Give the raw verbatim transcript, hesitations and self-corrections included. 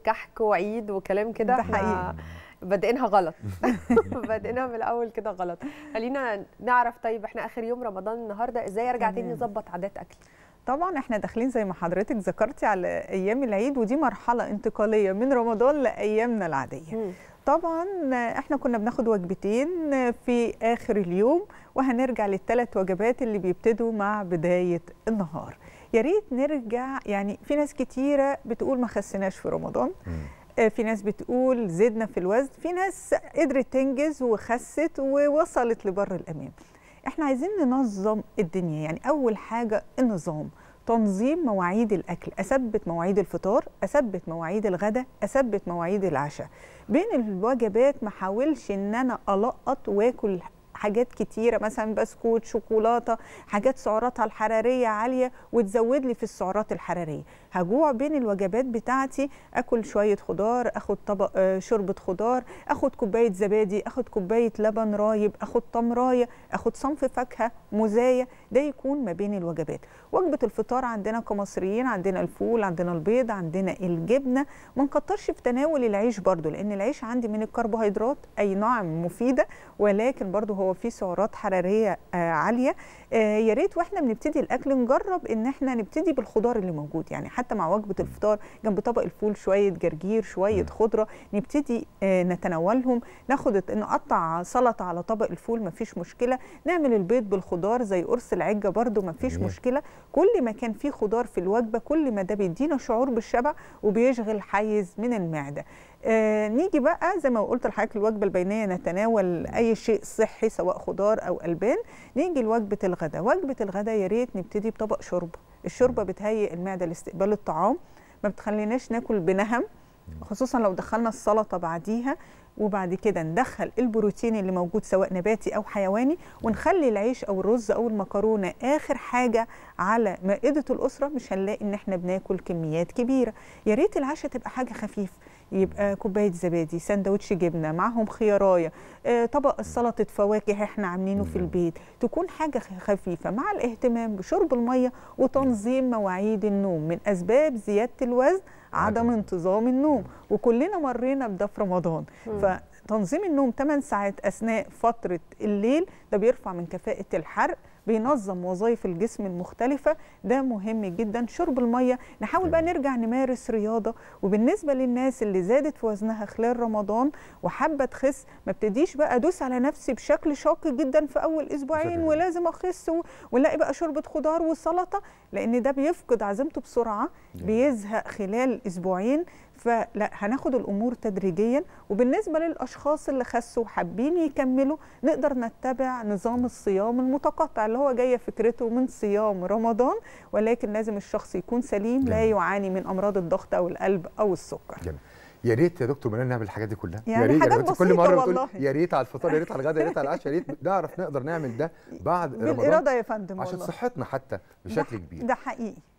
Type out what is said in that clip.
كحك وعيد وكلام كده. ده حقيقي بادئينها غلط. بادئينها من الاول كده غلط. خلينا نعرف طيب احنا اخر يوم رمضان النهارده، ازاي ارجع تاني نظبط عادات اكل؟ طبعا احنا داخلين زي ما حضرتك ذكرتي على ايام العيد، ودي مرحله انتقاليه من رمضان لايامنا العاديه. م. طبعا احنا كنا بناخد وجبتين في اخر اليوم، وهنرجع للثلاث وجبات اللي بيبتدوا مع بدايه النهار. يا ريت نرجع، يعني في ناس كتيره بتقول ما خسناش في رمضان، م. في ناس بتقول زدنا في الوزن، في ناس قدرت تنجز وخست ووصلت لبر الامان. احنا عايزين ننظم الدنيا، يعني اول حاجه النظام، تنظيم مواعيد الاكل، اثبت مواعيد الفطار، اثبت مواعيد الغداء، اثبت مواعيد العشاء. بين الوجبات ما حاولش ان انا القط واكل حاجات كتيره، مثلا بسكوت، شوكولاته، حاجات سعراتها الحراريه عاليه وتزود لي في السعرات الحراريه. هجوع بين الوجبات بتاعتي، اكل شويه خضار، اخد طبق شوربه خضار، اخد كوبايه زبادي، اخد كوبايه لبن رايب، اخد تمرايه، اخد صنف فاكهه، موزايه. ده يكون ما بين الوجبات. وجبه الفطار عندنا كمصريين عندنا الفول، عندنا البيض، عندنا الجبنه. ما نكترش في تناول العيش برضو، لان العيش عندي من الكربوهيدرات، اي نعم مفيده، ولكن برضو هو فيه سعرات حراريه آه عاليه. آه يا ريت واحنا بنبتدي الاكل نجرب ان احنا نبتدي بالخضار اللي موجود، يعني حتى مع وجبه الفطار جنب طبق الفول شويه جرجير، شويه خضره، نبتدي آه نتناولهم. ناخد نقطع سلطه على طبق الفول مفيش مشكله، نعمل البيض بالخضار زي قرص العجه برضو مفيش مشكله. كل ما كان فيه خضار في الوجبه كل ما ده بيدينا شعور بالشبع وبيشغل حيز من المعده. آه نيجي بقى زي ما قلت لحضرتك الوجبه البينيه، نتناول اي شيء صحي سواء خضار او البان. نيجي لوجبه الغداء، وجبه الغداء يا ريت نبتدي بطبق شوربه. الشوربه بتهيئ المعده لاستقبال الطعام، ما بتخليناش ناكل بنهم، خصوصا لو دخلنا السلطه بعديها. وبعد كده ندخل البروتين اللي موجود سواء نباتي او حيواني، ونخلي العيش او الرز او المكرونه اخر حاجه على مائده الاسره. مش هنلاقي ان احنا بناكل كميات كبيره. يا ريت العشاء تبقى حاجه خفيفه، يبقى كوبايه زبادي، سندوتش جبنه معاهم خيارايه، آه طبق السلطه فواكه احنا عاملينه في البيت، تكون حاجه خفيفه، مع الاهتمام بشرب الميه وتنظيم مواعيد النوم. من اسباب زياده الوزن عدم انتظام النوم، وكلنا مرينا بده في رمضان. فتنظيم النوم ثمان ساعات اثناء فتره الليل ده بيرفع من كفاءه الحرق، بينظم وظائف الجسم المختلفه، ده مهم جدا. شرب الميه، نحاول بقى نرجع نمارس رياضه. وبالنسبه للناس اللي زادت في وزنها خلال رمضان وحابه تخس، ما ابتديش بقى ادوس على نفسي بشكل شاق جدا في اول اسبوعين ولازم اخس ونلاقي بقى شوربه خضار وسلطه، لان ده بيفقد عزيمته بسرعه، بيزهق خلال اسبوعين. فلا، هناخد الامور تدريجيا. وبالنسبه للاشخاص اللي خسوا وحابين يكملوا، نقدر نتبع نظام الصيام المتقطع اللي هو جايه فكرته من صيام رمضان، ولكن لازم الشخص يكون سليم، لا يعاني من امراض الضغط او القلب او السكر. جميل. يا ريت يا دكتور منال نعمل الحاجات دي كلها، يعني يا ريت حاجات بسيطة كل مره والله. يا ريت على الفطار، يا ريت على الغداء، يا ريت على العشاء، يا ريت نعرف نقدر نعمل ده بعد رمضان بالاراده يا فندم، عشان والله. صحتنا حتى بشكل كبير. ده حقيقي.